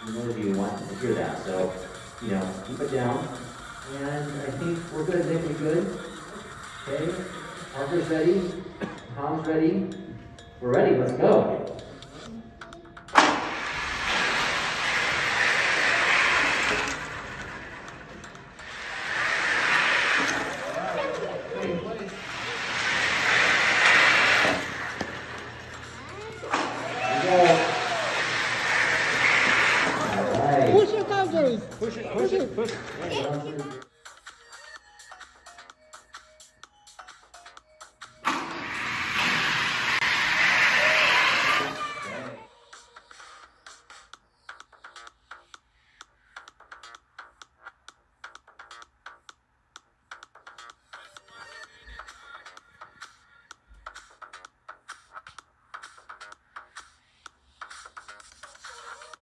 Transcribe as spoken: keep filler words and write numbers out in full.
Most of you want to hear that, so, you know, keep it down. And I think we're good. Nick, we good? Okay. Parker's ready. Tom's ready. We're ready. Let's go. Push it, Tatay. Push it, push it, push it.